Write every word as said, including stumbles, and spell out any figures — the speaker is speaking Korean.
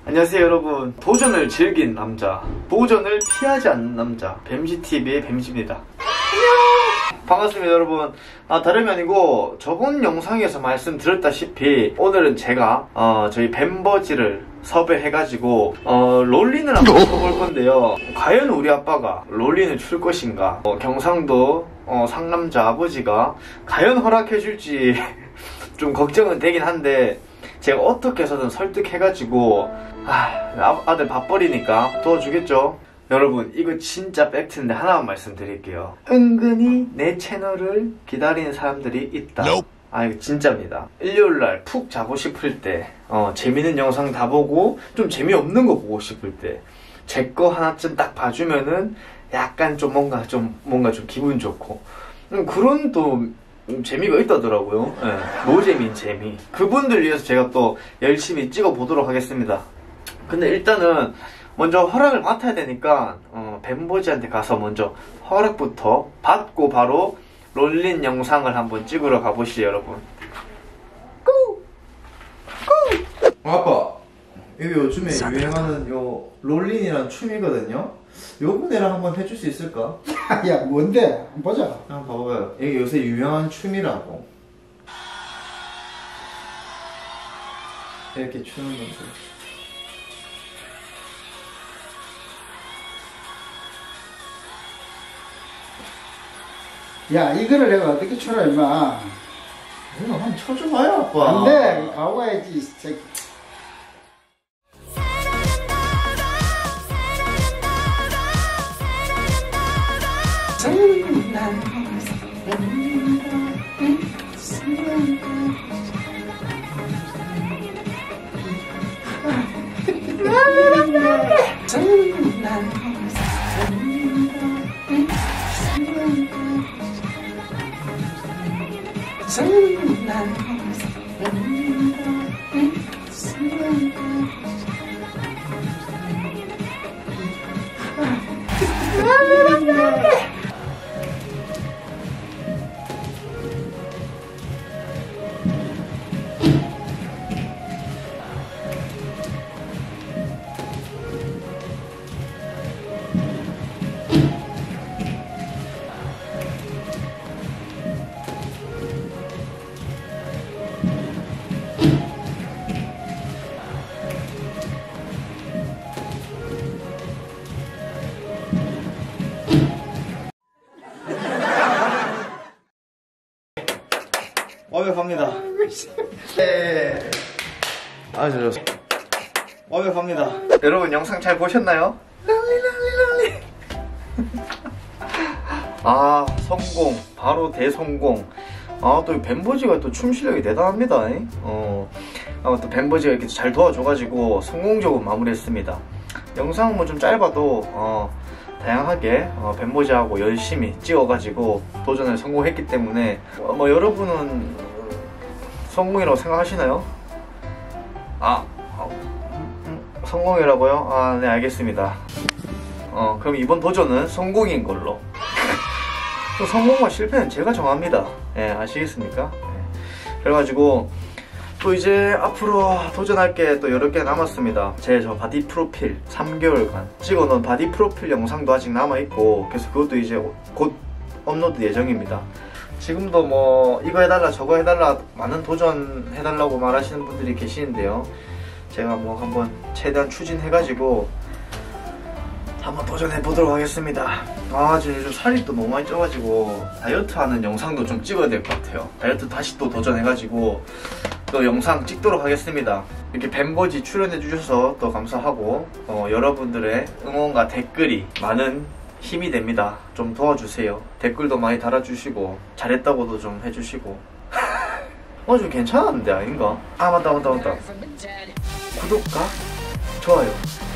안녕하세요 여러분. 도전을 즐긴 남자, 도전을 피하지 않는 남자, 뱀지티비의 뱀지입니다. 안녕! 반갑습니다 여러분. 아, 다름이 아니고 저번 영상에서 말씀드렸다시피 오늘은 제가 어, 저희 뱀버지를 섭외해가지고 어, 롤린을 한번 쳐볼 건데요. 과연 우리 아빠가 롤린을 출 것인가, 어, 경상도 어, 상남자 아버지가 과연 허락해줄지 좀 걱정은 되긴 한데, 제가 어떻게 해서든 설득해가지고 아, 아들 밥벌이니까 도와주겠죠. 여러분, 이거 진짜 팩트인데 하나만 말씀드릴게요. 은근히 내 채널을 기다리는 사람들이 있다. Nope. 아, 이거 진짜입니다. 일요일날 푹 자고 싶을 때, 어, 재밌는 영상 다 보고 좀 재미없는 거 보고 싶을 때 제 거 하나쯤 딱 봐주면은 약간 좀 뭔가 좀 뭔가 좀 기분 좋고, 음, 그런 또 재미가 있다더라고요. 네, 노재미인 재미. 그분들 위해서 제가 또 열심히 찍어 보도록 하겠습니다. 근데 일단은 먼저 허락을 맡아야 되니까 어, 뱀버지한테 가서 먼저 허락부터 받고 바로 롤린 영상을 한번 찍으러 가보시죠 여러분. 고! 고! 어, 아빠, 이거 요즘에 유행하는 요 롤린이라는 춤이거든요. 요번에랑 한번 해줄 수 있을까? 야, 뭔데? 한번 보자. 한번 봐봐요. 이게 요새 유명한 춤이라고. 이렇게 추는 거죠. 야, 이거를 내가 어떻게 추라, 임마. 이거 한번 쳐줘봐요, 아빠. 안 돼. 가고 가야지, 이 새끼. 완벽합니다. 네. 아주 좋습니다. 완벽합니다. 여러분, 영상 잘 보셨나요? 랄리랄리랄리. 아, 성공. 바로 대성공. 아, 또 뱀버지가 또 춤 실력이 대단합니다. 어, 아, 또 뱀버지가 이렇게 잘 도와줘가지고 성공적으로 마무리했습니다. 영상은 뭐 좀 짧아도 어, 다양하게 어, 뱀버지하고 열심히 찍어가지고 도전을 성공했기 때문에 어, 뭐 여러분은 성공이라고 생각하시나요? 아, 어, 음, 성공이라고요? 아, 네, 알겠습니다. 어, 그럼 이번 도전은 성공인 걸로. 또 성공과 실패는 제가 정합니다. 예, 아시겠습니까? 예. 그래가지고 또 이제 앞으로 도전할 게 또 여러 개 남았습니다. 제 저 바디 프로필 삼 개월간 찍어놓은 바디 프로필 영상도 아직 남아있고, 그래서 그것도 이제 곧 업로드 예정입니다. 지금도 뭐 이거 해달라 저거 해달라 많은 도전 해달라고 말하시는 분들이 계시는데요, 제가 뭐 한번 최대한 추진해가지고 한번 도전해보도록 하겠습니다. 아, 저 요즘 살이 또 너무 많이 쪄가지고 다이어트 하는 영상도 좀 찍어야 될 것 같아요. 다이어트 다시 또 도전해가지고 또 영상 찍도록 하겠습니다. 이렇게 뱀버지 출연해 주셔서 또 감사하고, 어, 여러분들의 응원과 댓글이 많은 힘이 됩니다. 좀 도와주세요. 댓글도 많이 달아주시고 잘했다고도 좀 해주시고. 어, 좀 괜찮았는데 아닌가? 아, 맞다 맞다 맞다. 구독과 좋아요